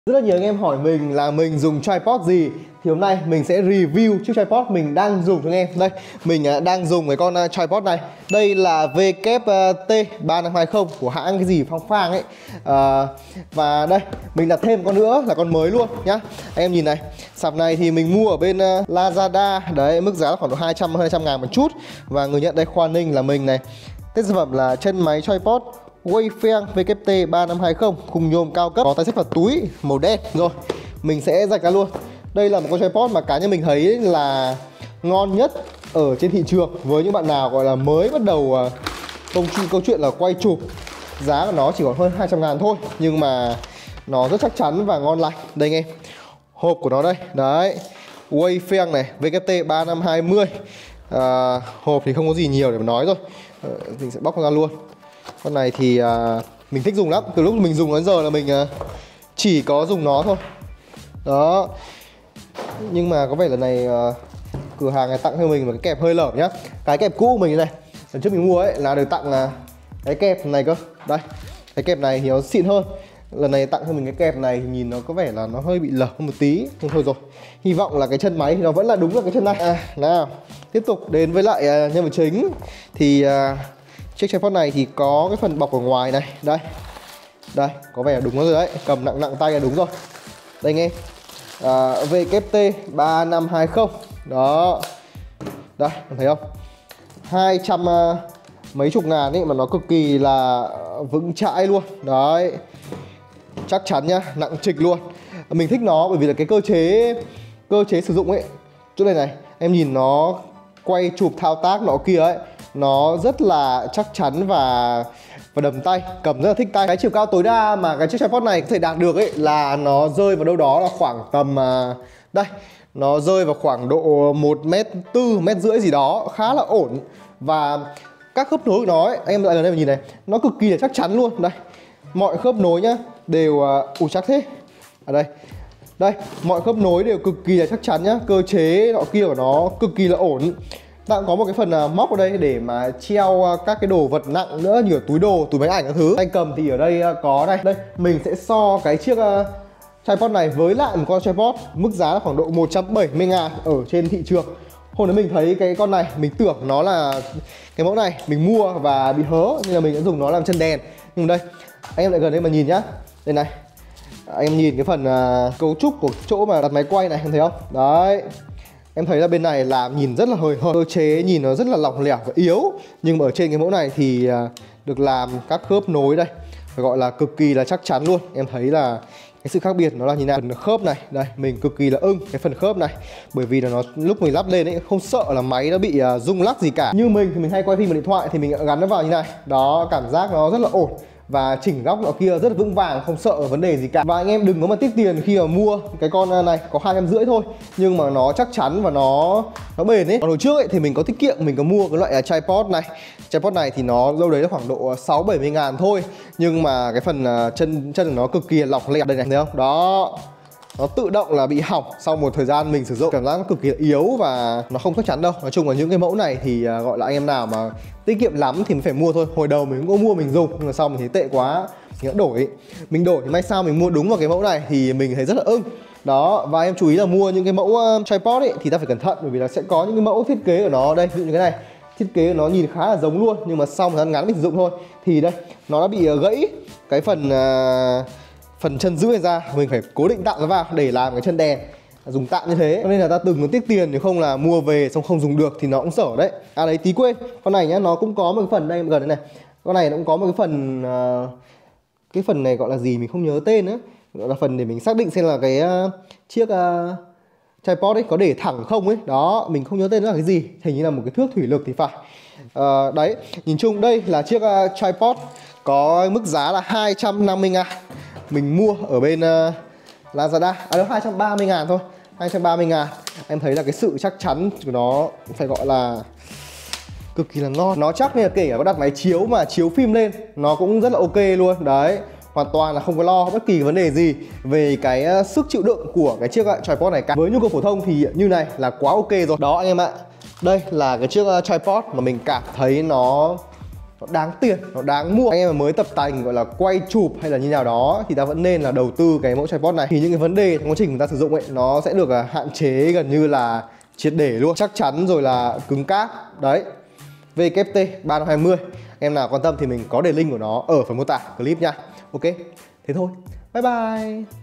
Rất là nhiều anh em hỏi mình là mình dùng tripod gì. Thì hôm nay mình sẽ review chiếc tripod mình đang dùng cho anh em. Đây, mình đang dùng cái con tripod này. Đây là WT3520 của hãng cái gì Phong Phang ấy. Và đây, mình đặt thêm con nữa là con mới luôn nhá. Anh em nhìn này, sạp này thì mình mua ở bên Lazada. Đấy, mức giá là khoảng độ 200 ngàn một chút. Và người nhận đây Khoa Ninh là mình này. Tên sản phẩm là chân máy tripod Wayfang WT3520 khung nhôm cao cấp, có tay xếp vào túi màu đen. Rồi, mình sẽ rạch ra luôn. Đây là một con tripod mà cá nhân mình thấy là ngon nhất ở trên thị trường với những bạn nào gọi là mới bắt đầu câu chuyện là quay chụp. Giá của nó chỉ còn hơn 200 ngàn thôi, nhưng mà nó rất chắc chắn và ngon lành. Đây anh em, hộp của nó đây, đấy, Wayfang này, WT3520. Hộp thì không có gì nhiều để mà nói rồi. Mình sẽ bóc ra luôn. Con này thì mình thích dùng lắm. Từ lúc mình dùng đến giờ là mình chỉ có dùng nó thôi. Đó. Nhưng mà có vẻ lần này cửa hàng này tặng cho mình một cái kẹp hơi lởm nhá. Cái kẹp cũ của mình này, lần trước mình mua ấy là được tặng cái kẹp này cơ. Đây, cái kẹp này thì nó xịn hơn. Lần này tặng cho mình cái kẹp này thì nhìn nó có vẻ là nó hơi bị lởm một tí. Nhưng thôi rồi, hy vọng là cái chân máy thì nó vẫn là đúng là cái chân này. Nào, tiếp tục đến với lại nhân vật chính. Thì chiếc tripod này thì có cái phần bọc ở ngoài này. Đây, đây, có vẻ là đúng rồi đấy. Cầm nặng tay là đúng rồi. Đây anh em, WT3520. Đó. Đây, em thấy không? 200 mấy chục ngàn ấy mà nó cực kỳ là vững chãi luôn. Đấy, chắc chắn nhá, nặng trịch luôn. Mình thích nó bởi vì là cái cơ chế sử dụng ấy. Chỗ này này, em nhìn nó quay chụp thao tác nọ kia ấy, nó rất là chắc chắn và đầm tay, cầm rất là thích tay. Cái chiều cao tối đa mà cái chiếc tripod này có thể đạt được ấy là nó rơi vào đâu đó là khoảng tầm đây, nó rơi vào khoảng độ 1m4, 1m5 gì đó, khá là ổn. Và các khớp nối của nó ấy, anh em lại gần đây mà nhìn này, nó cực kỳ là chắc chắn luôn. Đây, mọi khớp nối nhá đều chắc thế. Ở đây, đây, mọi khớp nối đều cực kỳ là chắc chắn nhá. Cơ chế nọ kia của nó cực kỳ là ổn. Ta cũng có một cái phần móc ở đây để mà treo các cái đồ vật nặng nữa, như túi đồ, túi máy ảnh các thứ. Tay cầm thì ở đây có đây. Đây, mình sẽ so cái chiếc tripod này với lại một con tripod mức giá là khoảng độ 170 ngàn ở trên thị trường. Hôm nay mình thấy cái con này, mình tưởng nó là cái mẫu này, mình mua và bị hớ nên là mình đã dùng nó làm chân đèn. Nhưng đây, anh em lại gần đây mà nhìn nhá. Đây này, anh em nhìn cái phần cấu trúc của chỗ mà đặt máy quay này, em thấy không? Đấy, em thấy là bên này làm nhìn rất là hời hợt, cơ chế nhìn nó rất là lỏng lẻo và yếu. Nhưng mà ở trên cái mẫu này thì được làm các khớp nối đây, phải gọi là cực kỳ là chắc chắn luôn. Em thấy là cái sự khác biệt nó là như nào. Phần khớp này, đây, mình cực kỳ là ưng cái phần khớp này. Bởi vì là nó lúc mình lắp lên ấy, không sợ là máy nó bị rung lắc gì cả. Như mình thì mình hay quay phim bằng điện thoại thì mình gắn nó vào như này. Đó, cảm giác nó rất là ổn. Và chỉnh góc nọ kia rất là vững vàng, không sợ vấn đề gì cả. Và anh em đừng có mà tiếc tiền khi mà mua cái con này, có 250 thôi nhưng mà nó chắc chắn và nó bền ấy. Còn hồi trước ấy thì mình có tiết kiệm, mình có mua cái loại tripod này. Tripod này thì nó đâu đấy là khoảng độ 60-70 ngàn thôi. Nhưng mà cái phần chân của nó cực kỳ lỏng lẻo đây này, thấy không? Đó, nó tự động là bị hỏng sau một thời gian mình sử dụng, cảm giác nó cực kỳ yếu và nó không chắc chắn đâu. Nói chung là những cái mẫu này thì gọi là anh em nào mà tiết kiệm lắm thì mới phải mua thôi. Hồi đầu mình cũng có mua mình dùng nhưng mà sau mình thấy tệ quá, mình đã đổi. Mình đổi thì may sao mình mua đúng vào cái mẫu này thì mình thấy rất là ưng. Đó, và em chú ý là mua những cái mẫu tripod ấy thì ta phải cẩn thận, bởi vì là sẽ có những cái mẫu thiết kế của nó đây, ví dụ như cái này, thiết kế của nó nhìn khá là giống luôn nhưng mà sau một thời gian ngắn mình sử dụng thôi thì đây nó đã bị gãy cái phần chân giữ này ra, mình phải cố định tạm nó vào để làm cái chân đèn, dùng tạm như thế. Cho nên là ta đừng có tiếc tiền, nếu không là mua về xong không dùng được thì nó cũng xở đấy. À đấy, tí quên, con này nhá, nó cũng có một cái phần đây gần đây này. Con này nó cũng có một cái phần này gọi là gì mình không nhớ tên nữa, gọi là phần để mình xác định xem là cái chiếc tripod ấy có để thẳng không ấy. Đó, mình không nhớ tên nữa là cái gì, hình như là một cái thước thủy lực thì phải. Đấy, nhìn chung đây là chiếc tripod có mức giá là 250 ngàn. Mình mua ở bên Lazada, đâu 230 ngàn thôi, 230 ngàn. Em thấy là cái sự chắc chắn của nó phải gọi là cực kỳ là ngon. Nó chắc nên là kể cả có đặt máy chiếu mà chiếu phim lên nó cũng rất là ok luôn. Đấy, hoàn toàn là không có lo bất kỳ vấn đề gì về cái sức chịu đựng của cái chiếc tripod này cả. Với nhu cầu phổ thông thì như này là quá ok rồi. Đó anh em ạ, đây là cái chiếc tripod mà mình cảm thấy nó nó đáng tiền, nó đáng mua. Anh em mà mới tập tành gọi là quay chụp hay là như nào đó thì ta vẫn nên là đầu tư cái mẫu tripod này. Thì những cái vấn đề trong quá trình chúng ta sử dụng ấy nó sẽ được hạn chế gần như là triệt để luôn, chắc chắn rồi là cứng cáp. Đấy, VKT 320. Em nào quan tâm thì mình có để link của nó ở phần mô tả clip nha. Ok, thế thôi, bye bye.